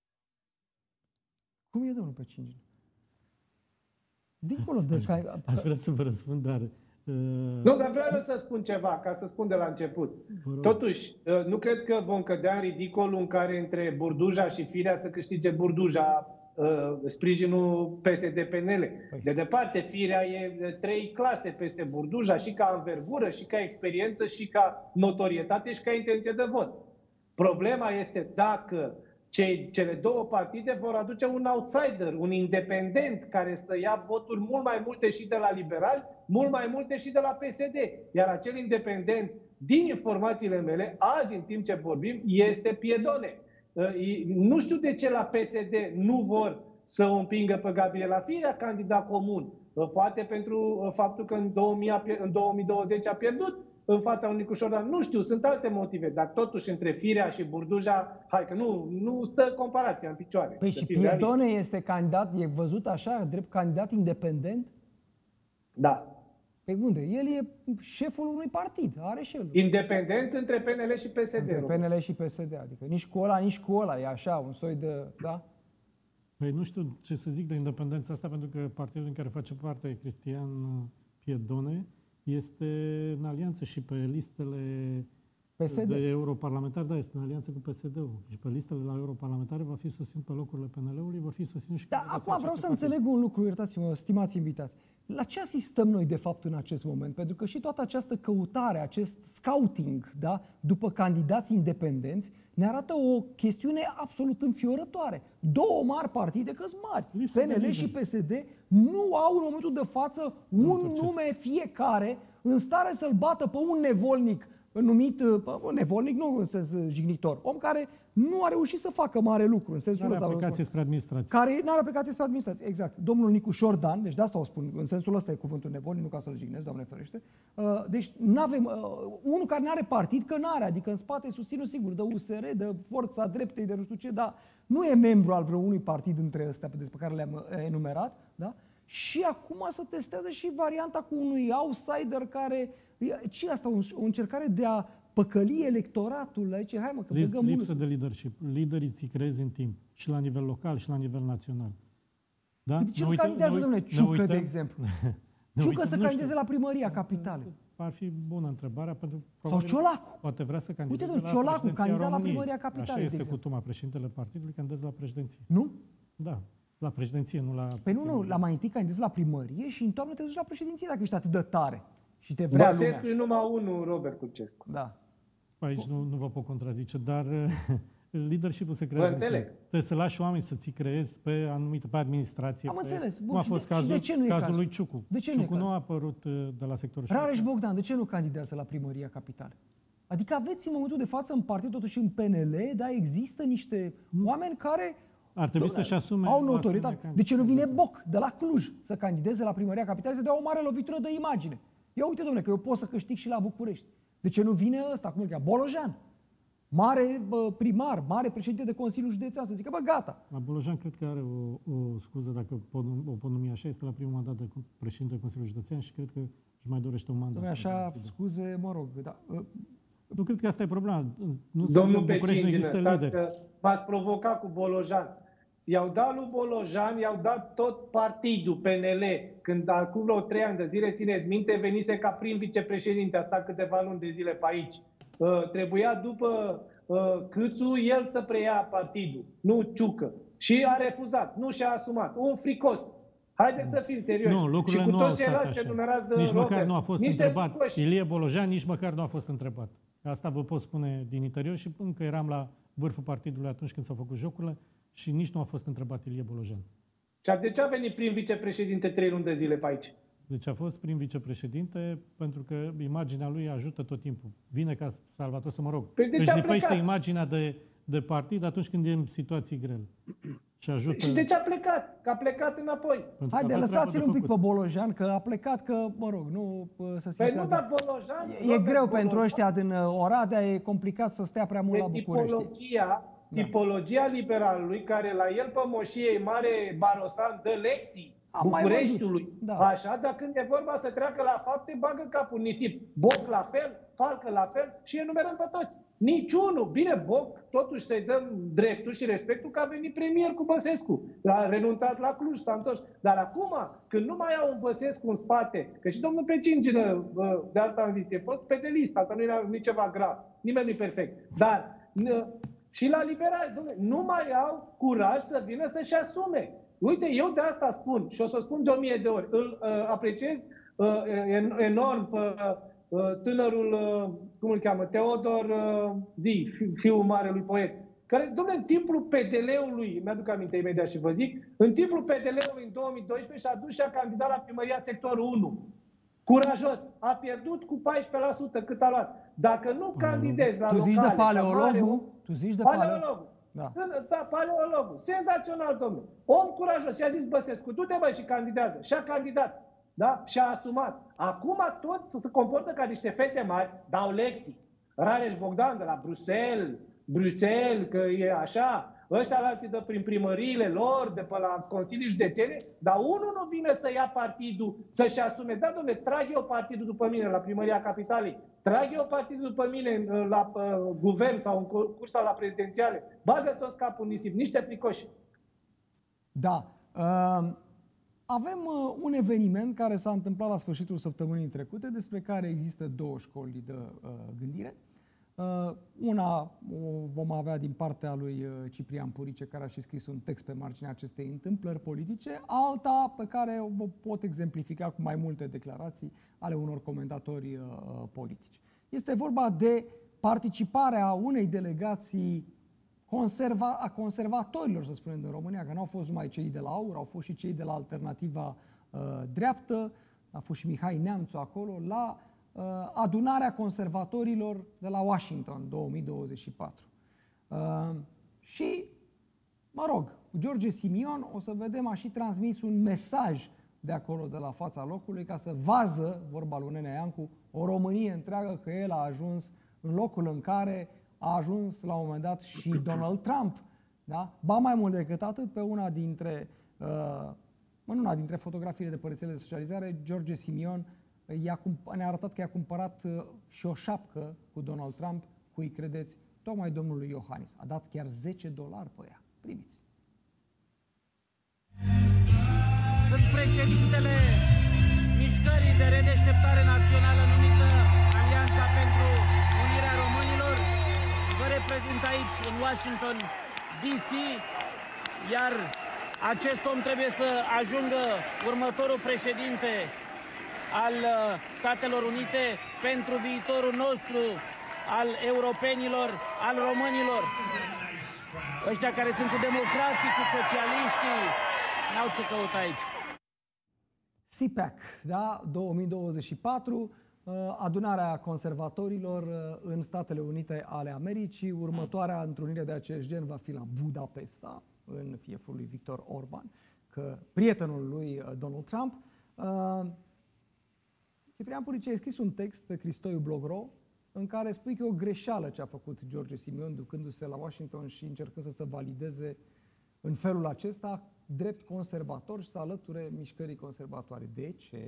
Cum e, domnul Pecingin? Dincolo de... Aș, ca... aș vrea să vă răspund, dar... Uh... Nu, dar vreau să spun ceva, ca să spun de la început. Totuși, uh, nu cred că vom cădea în ridicolul în care între Burduja și Firea să câștige Burduja uh, sprijinul P S D P N L. De departe, Firea e trei clase peste Burduja, și ca învergură, și ca experiență, și ca notorietate, și ca intenție de vot. Problema este dacă cei, cele două partide vor aduce un outsider, un independent, care să ia voturi mult mai multe și de la liberali, mult mai multe și de la P S D. Iar acel independent, din informațiile mele, azi, în timp ce vorbim, este Piedone. Nu știu de ce la P S D nu vor să o împingă pe Gabriela Firea, candidat comun. Poate pentru faptul că în două mii douăzeci a pierdut în fața unui Nicușor Dan. Nu știu, sunt alte motive, dar totuși între Firea și Burduja, hai că nu, nu stă comparația în picioare. Păi și Piedone este candidat, e văzut așa, drept candidat independent? Da. Pe unde? El e șeful unui partid, are și el. Independent între P N L și P S D. Între P N L și P S D, adică nici cu ăla, nici cu ăla, e așa, un soi de, da? Păi nu știu ce să zic de independența asta, pentru că partidul în care face parte Cristian Piedone este în alianță și pe listele P S D. de europarlamentari, da, este în alianță cu P S D-ul. Și pe listele la europarlamentare va fi susținut pe locurile P N L-ului, vor fi susținut și... Da, acum vreau să înțeleg un lucru, iertați-mă, stimați invitați. La ce asistăm noi, de fapt, în acest moment? Pentru că și toată această căutare, acest scouting, da, după candidați independenți, ne arată o chestiune absolut înfiorătoare. Două mari partide, că-s mari, P N L și P S D, nu au în momentul de față un nume fiecare în stare să-l bată pe un nevolnic numit, un nevolnic, nu jignitor, om care nu a reușit să facă mare lucru în sensul N-are ăsta. aplicație spre administrație. Care nu are aplicație spre administrație, exact. Domnul Nicu Șordan, deci de asta o spun, în sensul ăsta e cuvântul nevolnic, nu ca să-l jignesc, Doamne ferește. Uh, deci n-avem, uh, unul care n-are partid, că n-are, adică în spate susținut sigur de U S R, de Forța Dreptei, de nu știu ce, dar nu e membru al vreunui partid între ăstea despre care le-am enumerat, da? Și acum să testează și varianta cu unui outsider care, ce asta, o încercare de a păcăli electoratul aici, hai mă, că Lips, băgăm lipsă unul. de leadership. Liderii ți creezi în timp, și la nivel local, și la nivel național. Da? De ce nu candidează, domnule, Ciucă, de exemplu? Ciucă să candideze la primăria capitalei. Ar fi bună întrebarea, pentru Sau Ciolacu. Poate vrea să candideze Uite, la Ciolacu, președinția candidat la României. primăria capitalei. Așa este cutuma, președintele partidului candidează la președinție. Nu? Da, la președinție, nu la... Păi nu, nu, la mai întâi candidezi la primărie și în toamnă te duci la președinție dacă ești atât de tare și te vrea lumea. Băsescu e numai unul, Robert Curcescu. Da. Aici nu, nu vă pot contrazice, dar leadership-ul se creează. Vă înțeleg. Trebuie să lași oameni să ți creezi pe anumită, pe administrație. Am pe... înțeles. Bun, Cum a și fost de- cazul, și de ce nu e cazul cazul? lui Ciucu. De ce nu e Ciucu nu cazul? a apărut uh, de la sectorul Rareș școlar. Bogdan, de ce nu candidează la primăria capitală? Adică aveți în momentul de față în partid, totuși în P N L, da, există niște oameni care Ar trebui dom'le, să-și asume au o notoritate. asemenea De ce nu vine candidatură? Boc de la Cluj să candideze la primăria capitală, să dea o mare lovitură de imagine? Ia uite, domnule, că eu pot să câștig și la București. De ce nu vine ăsta, cum îl cheamă? Bolojan. Mare bă, primar, mare președinte de Consiliul Județean, să zică, bă, gata. La Bolojan cred că are o, o scuză, dacă pot, o pot numi așa, este la primul mandat de președinte Consiliului Județean și cred că își mai dorește un mandat. Domnule, așa, scuze, mă rog, da. Nu cred că asta e problema. Nu Domnul în București nu există Pecingină, lideri. că m-ați provocat cu Bolojan. I-au dat lui Bolojan, i-au dat tot partidul P N L, când acum vreo trei ani de zile, țineți minte, venise ca prim vicepreședinte, a stat câteva luni de zile pe aici. Uh, trebuia după uh, Câțu el să preia partidul, nu Ciucă. Și a refuzat, nu și-a asumat. Un fricos. Haideți să fim serioși. Nu, lucrurile și cu nu au toți stat ceilalți așa. enumerați de Nici Robert, măcar nu a fost niște întrebat. fricoși. Ilie Bolojan nici măcar nu a fost întrebat. Asta vă pot spune din interior și încă eram la vârful partidului atunci când s-au făcut jocurile și nici nu a fost întrebat Ilie Bolojan. Și de ce a venit prim vicepreședinte trei luni de zile pe aici? Deci a fost prim vicepreședinte pentru că imaginea lui ajută tot timpul. Vine ca salvator, să mă rog. Păi de ce Își a lipește plecat? imaginea de, de partid atunci când e în situații grele. Și ajută. Și de ce a plecat? Că a plecat înapoi. pentru că Haide, avea treabă lăsați-l de un pic pe făcut. Bolojan, că a plecat, că, mă rog, nu pă, să Păi simțească. nu, dar Bolojan... E, e Robert greu Bolojan, pentru ăștia din uh, Oradea, e complicat să stea prea mult la de București. tipologia, tipologia liberalului, care la el pe moșie e mare barosan, dă lecții Am mai Bucureștiului. văzut, da. Așa, dar când e vorba să treacă la fapte, bagă capul în nisip. Boc la fel, Falcă la fel și enumerăm pe toți. Niciunul. Bine, Boc, totuși să-i dăm dreptul și respectul că a venit premier cu Băsescu. A renunțat la Cluj, s-a întors. Dar acum, când nu mai au un Băsescu în spate, că și domnul Pecingină, de asta am zis, e fost pe de listă, asta nu era nici ceva grav. Nimeni nu e perfect. Dar și la liberali, domnule, nu mai au curaj să vină să-și asume. Uite, eu de asta spun și o să o spun de o mie de ori. Îl uh, apreciez uh, enorm pe uh, tânărul, uh, cum îl cheamă, Teodor uh, Zi, fi, fiul marelui poet, care, domnule, în timpul P D L-ului, mi-aduc aminte imediat și vă zic, în timpul P D L-ului în două mii doisprezece și-a dus și a candidat la primăria sectorul unu. Curajos. A pierdut cu paisprezece la sută cât a luat. Dacă nu candidezi la Tu locale... zici de ca mare paleologul? om, Tu zici de Paleologul. paleologul? Da. Da, paleologul. Senzațional, domnule. Om curajos. Și a zis Băsescu, du-te bă și candidează. Și a candidat. Da? Și a asumat. Acum toți se comportă ca niște fete mari, dau lecții. Rareș Bogdan de la Bruxelles, Bruxelles, că e așa, ăștia la alții de prin primăriile lor, de pe la Consilii Județene, dar unul nu vine să ia partidul, să-și asume. Da, domnule, trag eu partidul după mine la primăria Capitalei, trag eu partidul după mine la uh, guvern sau în cursa la prezidențiale. Bagă toți capul în nisip, niște fricoși. Da. Uh, avem uh, un eveniment care s-a întâmplat la sfârșitul săptămânii trecute, despre care există două școli de uh, gândire. Uh, una o vom avea din partea lui uh, Ciprian Purice, care a și scris un text pe marginea acestei întâmplări politice, alta pe care o pot exemplifica cu mai multe declarații ale unor comentatori uh, politici. Este vorba de participarea unei delegații conserva, a conservatorilor, să spunem, din România, că nu au fost numai cei de la AUR, au fost și cei de la Alternativa uh, Dreaptă, a fost și Mihai Neamțu acolo, la uh, adunarea conservatorilor de la Washington două mii douăzeci și patru. Uh, și, mă rog, George Simion, o să vedem, a și transmis un mesaj de acolo, de la fața locului, ca să vază, vorba lui Nenea Iancu, o Românie întreagă că el a ajuns în locul în care a ajuns la un moment dat și Donald Trump. Da? Ba mai mult decât atât, pe una dintre, uh, în una dintre fotografiile de pe rețelele de socializare, George Simion ne-a arătat că i-a cumpărat uh, și o șapcă cu Donald Trump, cui credeți, tocmai domnului Iohannis. A dat chiar zece dolari pe ea. Priviți. Sunt președintele Mișcării de Redeșteptare Națională numită Alianța pentru Unirea Românilor. Vă reprezint aici în Washington D C, iar acest om trebuie să ajungă următorul președinte al Statelor Unite pentru viitorul nostru, al europenilor, al românilor. Ăștia care sunt cu democrații, cu socialiștii, n-au ce căuta aici. C PAC, da, două mii douăzeci și patru, adunarea conservatorilor în Statele Unite ale Americii. Următoarea întrunire de acest gen va fi la Budapesta, în fieful lui Victor Orban, că prietenul lui Donald Trump. Ciprian Puricea a scris un text pe Cristoiu Blogro în care spui că e o greșeală ce a făcut George Simion ducându-se la Washington și încercând să se valideze în felul acesta drept conservator și să alăture mișcării conservatoare. De ce?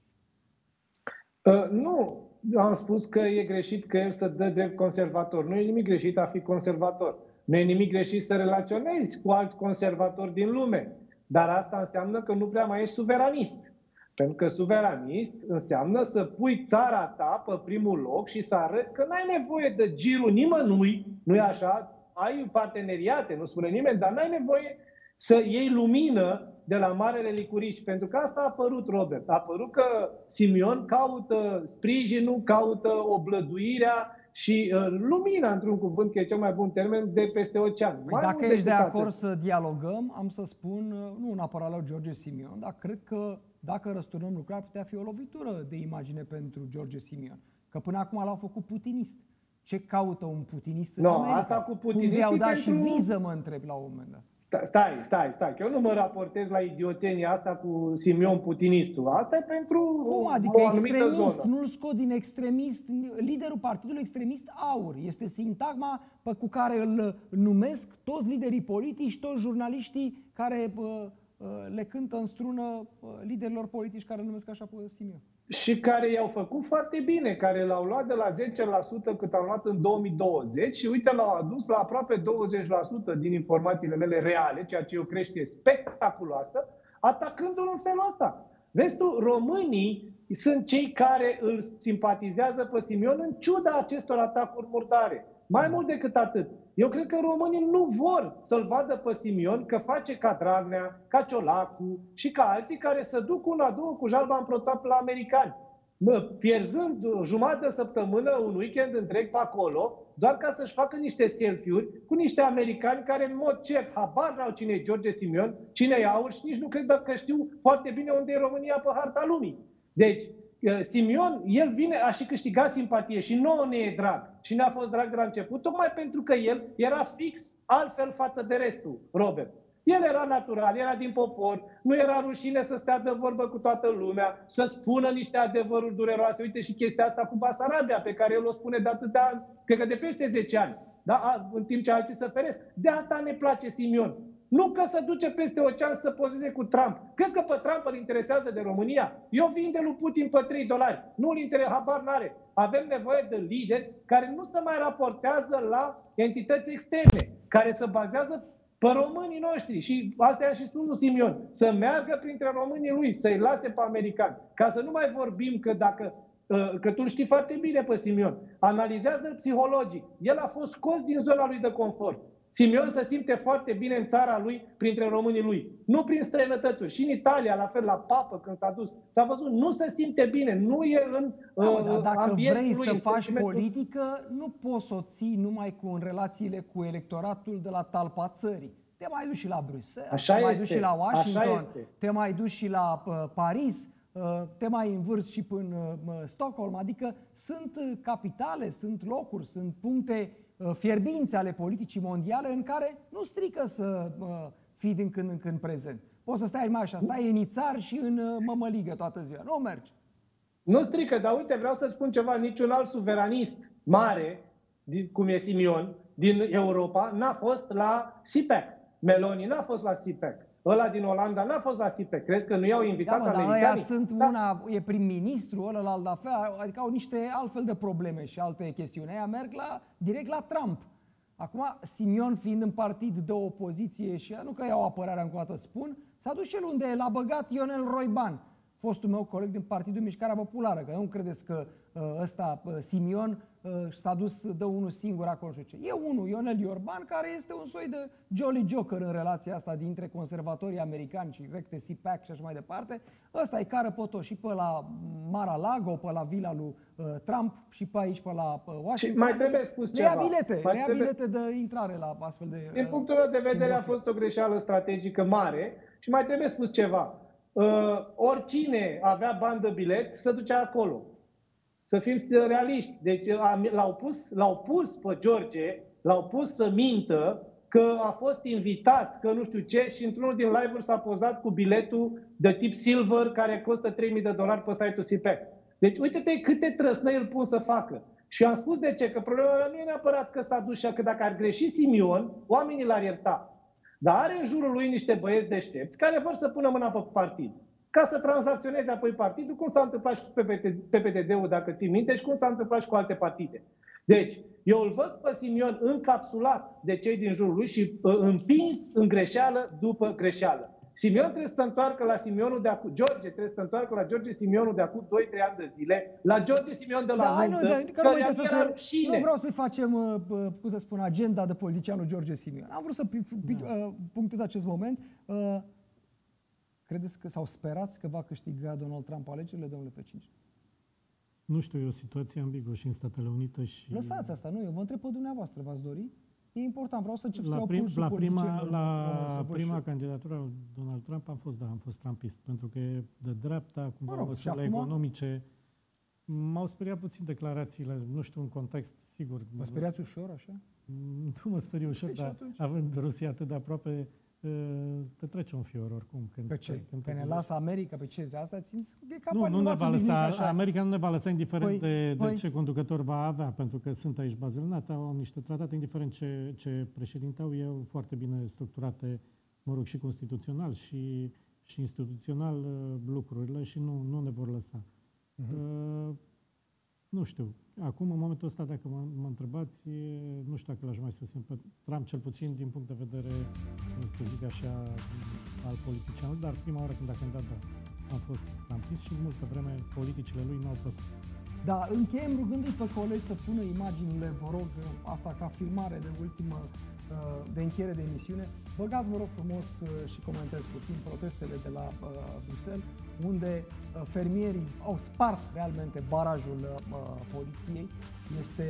Uh, nu, am spus că e greșit că el să dă drept conservator. Nu e nimic greșit a fi conservator. Nu e nimic greșit să relaționezi cu alți conservatori din lume. Dar asta înseamnă că nu prea mai ești suveranist. Pentru că suveranist înseamnă să pui țara ta pe primul loc și să arăți că n-ai nevoie de girul nimănui, nu-i așa? Ai parteneriate, nu spune nimeni, dar n-ai nevoie să iei lumină de la marele licurici. Pentru că asta a apărut, Robert. A apărut că Simion caută sprijinul, caută oblăduirea și uh, lumina, într-un cuvânt, că e cel mai bun termen, de peste ocean. Păi dacă ești de acord atât să dialogăm, am să spun, nu neapărat la George Simion, dar cred că dacă răsturnăm lucrurile, ar putea fi o lovitură de imagine pentru George Simion. Că până acum l-au făcut putinist. Ce caută un putinist în no, America? Asta cu putinist. Cum i-au dat pentru... și viză, mă întreb la un moment dat. Stai, stai, stai, că eu nu mă raportez la idioțenia asta cu Simion putinistul. Asta e pentru Cum adică o anumită extremist, zonă. nu-l scot din extremist, liderul partidului extremist AUR. Este sintagma pe cu care îl numesc toți liderii politici, toți jurnaliștii care uh, uh, le cântă în strună uh, liderilor politici care îl numesc așa pe Simion. Și care i-au făcut foarte bine, care l-au luat de la zece la sută cât am luat în două mii douăzeci și uite l-au adus la aproape douăzeci la sută din informațiile mele reale, ceea ce e o creștere spectaculoasă, atacându-l în felul ăsta. Vezi tu, românii sunt cei care îl simpatizează pe Simion în ciuda acestor atacuri murdare. Mai mult decât atât, eu cred că românii nu vor să-l vadă pe Simion că face ca Dragnea, ca Ciolacu și ca alții care se duc una, două cu jalba împroțat la americani, pierzând jumătate de săptămână, un weekend întreg pe acolo, doar ca să-și facă niște selfie-uri cu niște americani care în mod cert habar n-au cine e George Simion, cine e AUR și nici nu cred că știu foarte bine unde e România pe harta lumii. Deci, Simion, el vine, a și câștigat simpatie și nouă ne e drag. Și ne-a fost drag de la început, tocmai pentru că el era fix altfel față de restul, Robert. El era natural, era din popor, nu era rușine să stea de vorbă cu toată lumea, să spună niște adevăruri dureroase. Uite și chestia asta cu Basarabia, pe care el o spune de atâtea ani, cred că de peste zece ani, da? În timp ce alții se feresc. De asta ne place Simion. Nu că se duce peste ocean să pozeze cu Trump. Crezi că pe Trump îl interesează de România? Eu vin de lui Putin pe trei dolari. Nu-l interesează, habar n-are. Avem nevoie de lideri care nu se mai raportează la entități externe, care se bazează pe românii noștri. Și asta i-a și spus lui Simion. Să meargă printre românii lui, să-i lase pe americani. Ca să nu mai vorbim că dacă... că tu știi foarte bine pe Simion. Analizează-l psihologic. El a fost scos din zona lui de confort. Simion se simte foarte bine în țara lui, printre românii lui. Nu prin străinătăți. Și în Italia, la fel, la papă, când s-a dus, s-a văzut, nu se simte bine, nu e în da, uh, dar dacă vrei lui, să faci sentimentul... politică, nu poți să o ții numai cu în relațiile cu electoratul de la talpa țării. Te mai duci și la Bruxelles, Așa te mai este. duci și la Washington, Așa te mai duci și la uh, Paris, te mai învârți și până Stockholm, adică sunt capitale, sunt locuri, sunt puncte fierbinți ale politicii mondiale în care nu strică să fii din când în când prezent. Poți să stai mai așa, stai în Ițar și în mămăligă toată ziua. Nu mergi. Nu strică, dar uite, vreau să spun ceva, niciun alt suveranist mare, cum e Simion, din Europa, n-a fost la C PAC. Meloni n-a fost la C PAC. Ăla din Olanda n-a fost la C PAC. Crezi că nu i-au invitat da, mă, americanii? Dar sunt da. una, e prim-ministru, ăla la fel, adică au niște altfel de probleme și alte chestiuni. Aia merg la, direct la Trump. Acum, Simion fiind în partid de opoziție și nu că iau apărarea încă o dată spun, s-a dus și el unde l-a băgat Ionel Roiban, fostul meu coleg din Partidul Mișcarea Populară, că nu credeți că ăsta, Simion, s-a dus, dă unul singur acolo și ce. E unul, Ionel Iorban, care este un soi de jolly joker în relația asta dintre conservatorii americani și recte C PAC și așa mai departe. Ăsta e cară potos și pe la Mar-a-Lago, pe la vila lui Trump și pe aici, pe la Washington. Și mai trebuie spus le ia ceva. bilete, mai le ia trebuie... bilete de intrare la astfel de... Din punctul meu de vedere a fost o greșeală strategică mare și mai trebuie spus ceva. Uh, oricine avea bani de bilet să ducea acolo. Să fim realiști. Deci l-au pus, l-au pus pe George, l-au pus să mintă că a fost invitat, că nu știu ce, și într-unul din live-uri s-a pozat cu biletul de tip silver care costă trei mii de dolari pe site-ul C PAC. Deci uite-te câte trăsnăi îl pun să facă. Și am spus de ce, că problema nu e neapărat că s-a dus și că dacă ar greși Simion, oamenii l-ar ierta. Dar are în jurul lui niște băieți deștepți care vor să pună mâna pe partid. Ca să tranzacționeze apoi partidul, cum s-a întâmplat și cu P P D D-ul, dacă ții minte, și cum s-a întâmplat și cu alte partide. Deci, eu îl văd pe Simion încapsulat de cei din jurul lui și uh, împins în greșeală după greșeală. Simion trebuie să se întoarcă la Simionul de acum, George trebuie să se întoarcă la George Simionul de acum doi trei ani de zile, la George Simion de la da, Nuntă, nu, da, că care nu, să era se, rușine. nu vreau să facem, uh, cum să spun, agenda de politicianul George Simion. Am vrut să uh, punctez acest moment. Uh, Credeți că sau sperați că va câștiga Donald Trump alegerile, domnule Pecinci? Nu știu, e o situație ambiguă și în Statele Unite și... Lăsați asta, nu, eu vă întreb pe dumneavoastră, v-ați dori? E important, vreau să încep la să prim, pulsul La prima, politicienilor, la să prima candidatură a Donald Trump am fost, da, am fost trumpist, pentru că e de dreapta, cumva, mă rog, măsurile acum... economice. M-au speriat puțin declarațiile, nu știu, în context, sigur. Vă speriați ușor, așa? Nu mă sperie ușor, Deci dar atunci... având Rusia atât de aproape, te trece un fior oricum. Când, pe ce? Când pe ne lasă America? Pe ce? De asta țin? Nu, nu ne va lăsa, America nu ne va lăsa indiferent păi, de, păi. de ce conducător va avea, pentru că sunt aici bazele NATO, au niște tratate, indiferent ce, ce președinte au, eu foarte bine structurate, mă rog, și constituțional și, și instituțional lucrurile și nu, nu ne vor lăsa. Uh-huh. Uh, nu știu. Acum, în momentul ăsta, dacă mă, mă întrebați, nu știu dacă l-aș mai susține pe Trump, cel puțin din punct de vedere, să zic așa, al politicianului, dar prima oară când a candidat, da, am fost trumpist și multă vreme politicile lui n-au plăcut. Da, încheiem rugându-i pe colegi să pună imaginile, vă rog, asta ca filmare de ultimă, de încheiere de emisiune. Băgați, vă rog frumos, și comentez puțin protestele de la uh, Bruxelles, unde uh, fermierii au spart realmente barajul uh, poliției. Este,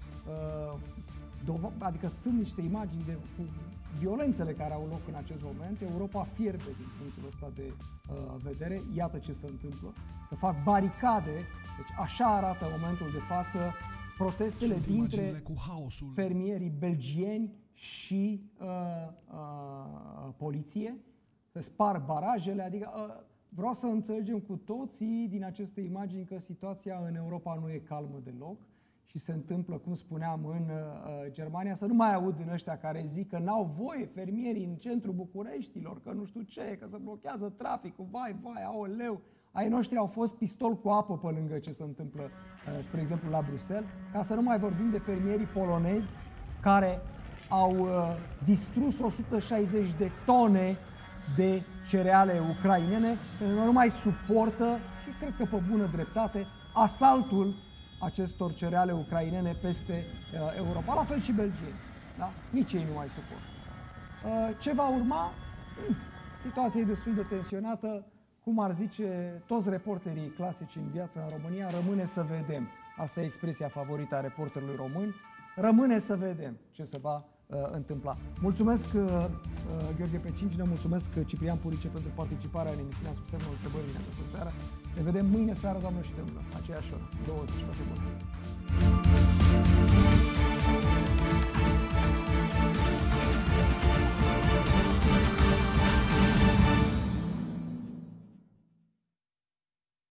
uh, adică sunt niște imagini de cu violențele care au loc în acest moment. Europa fierbe din punctul ăsta de uh, vedere. Iată ce se întâmplă. Se fac baricade. Deci așa arată în momentul de față protestele sunt dintre fermierii belgieni și uh, uh, poliție. Se spar barajele, adică uh, vreau să înțelegem cu toții din aceste imagini că situația în Europa nu e calmă deloc și se întâmplă, cum spuneam, în uh, Germania, să nu mai aud din ăștia care zic că n-au voie fermierii în centrul Bucureștilor, că nu știu ce, că se blochează traficul, vai, vai, aoleu. Ai noștri au fost pistol cu apă pe lângă ce se întâmplă, uh, spre exemplu, la Bruxelles, ca să nu mai vorbim de fermierii polonezi care au uh, distrus o sută șaizeci de tone de cereale ucrainene, care nu mai suportă, și cred că pe bună dreptate, asaltul acestor cereale ucrainene peste uh, Europa, la fel și belgieni. Da? Nici ei nu mai suportă. Uh, ce va urma? Hmm. Situația e destul de tensionată. Cum ar zice toți reporterii clasici în viața în România, rămâne să vedem. Asta e expresia favorită a reporterului român. Rămâne să vedem ce se va întâmpla. Mulțumesc uh, Gheorghe Pecincină, mulțumesc Ciprian Purice pentru participarea în emisiunea Sub semnul întrebării din această seară. Ne vedem mâine seară, doamnelor și domnilor, aceeași oră, douăzeci și șase.